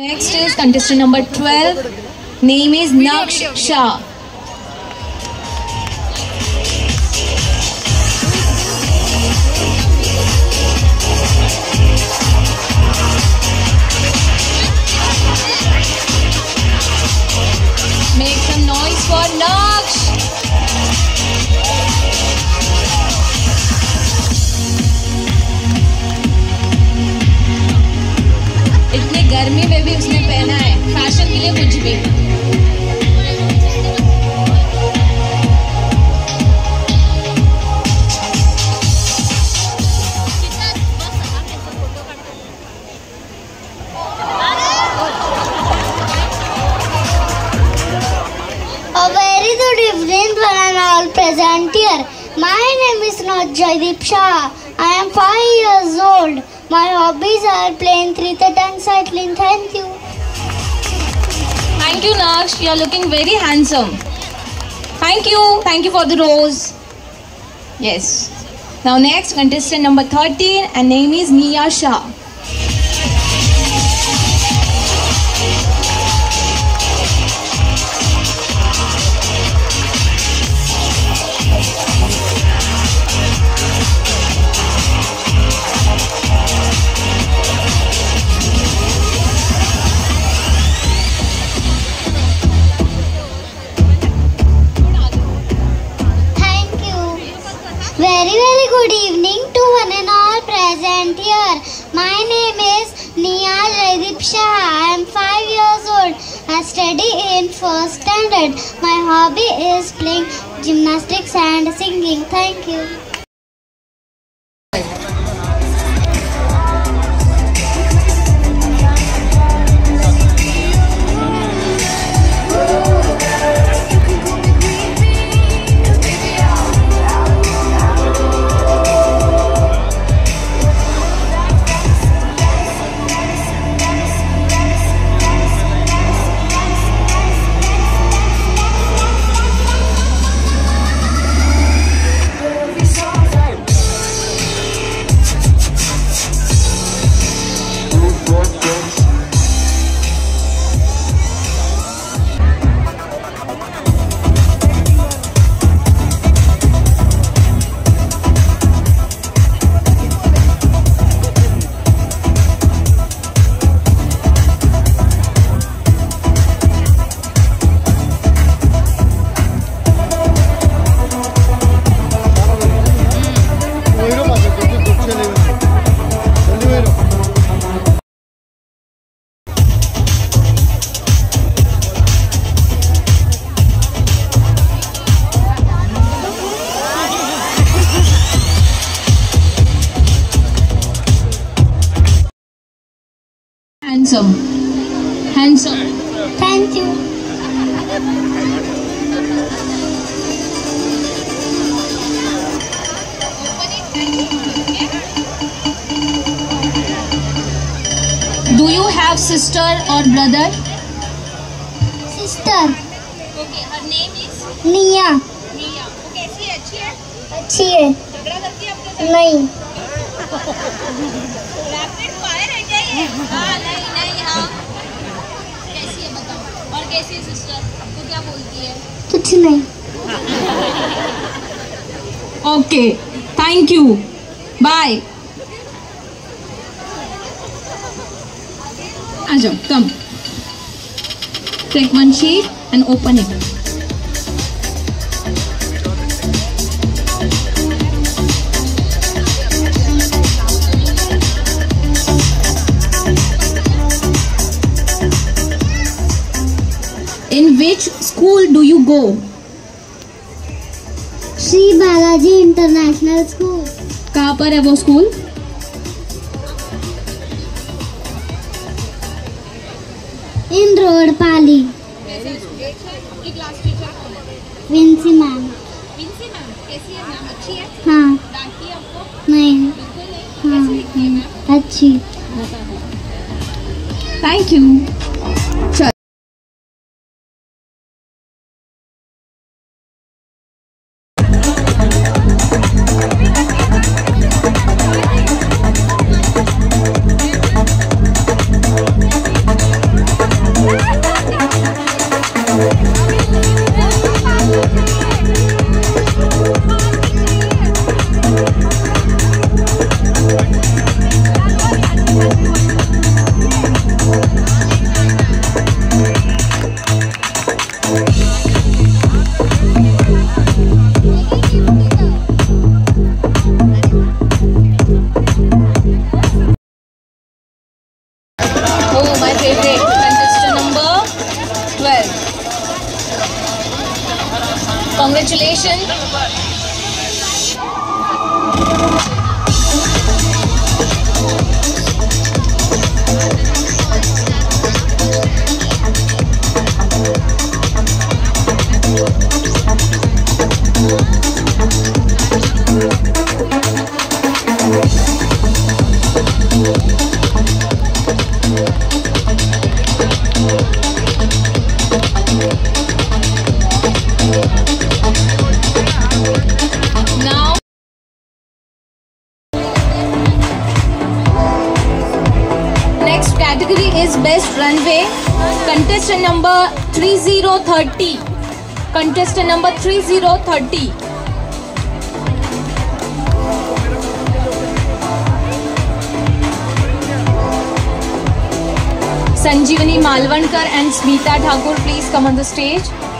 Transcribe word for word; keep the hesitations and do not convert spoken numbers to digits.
Next is contestant number twelve. Name is Naksh Shah. Make some noise for Naksh. इतनी गर्मी में भी उसने पहना है, फैशन के लिए कुछ भी। A very good evening one and all present here. My name is Jaideep Shah. I am five years old. My hobbies are playing cricket and cycling. Thank you. Thank you, Naksh. You are looking very handsome. Thank you. Thank you for the rose. Yes. Now next, contestant number thirteen, and name is Nia Shah. Very very good evening to one and all present here. My name is Nia Jaideep Shah. I am five years old. I study in first standard. My hobby is playing gymnastics and singing. Thank you. Handsome. Handsome. Thank you. Do you have sister or brother? Sister. Okay, her name is Nia. Nia. वो कैसी है? अच्छी है? अच्छी है. झगड़ा करती है अपने साथ? नहीं. रैपिड फायर है क्या ये? हाँ नहीं नहीं हाँ. कैसी है बताओ? और कैसी है सिस्टर? वो क्या बोलती है? कुछ नहीं. Okay, thank you. Bye. Ajam, come. Take one sheet and open it. In which school do you go? Shri Balaji international school. कहाँ पर है वो school? In road Pali. Vincy ma'am. Vincy ma'am कैसी है मैम? अच्छी है? हाँ. डांटती है आपको? नहीं. बिल्कुल नहीं. कैसी दिखती है मैम? अच्छी. Thank you. Now, next category is best runway. Contestant number three zero thirty. Contestant number three zero thirty. Sanjeevani Malvankar and Smita Thakur, please come on the stage.